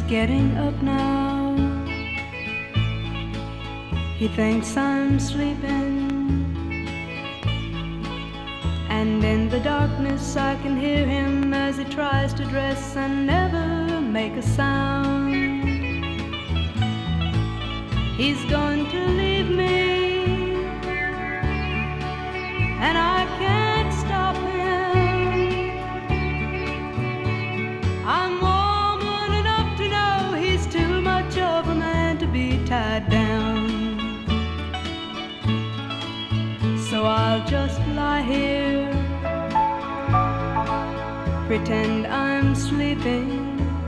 getting up now. He thinks I'm sleeping, and in the darkness I can hear him as he tries to dress and never make a sound. He's going to leave me, and I can't stop him. I'm woman enough to know he's too much of a man to be tied down. So I'll just lie here, pretend I'm sleeping,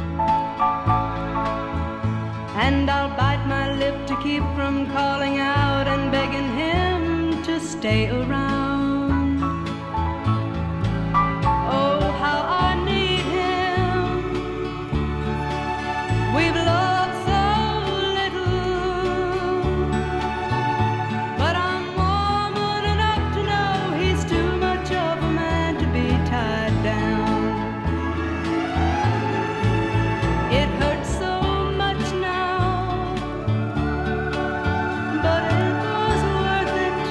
and I'll bite my lip to keep from calling out and begging him to stay around. Oh, how I need him. We've loved so little, but I'm woman enough to know he's too much of a man to be tied down. It hurts so much now, but it was worth it.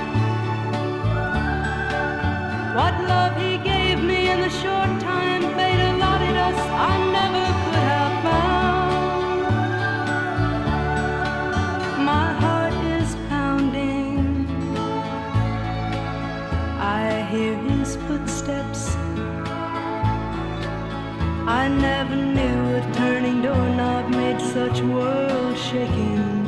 What love he gave me in the short time fate allotted us, I never could have found. My heart is pounding, I hear his footsteps. I never knew a turning doorknob made such world-shaking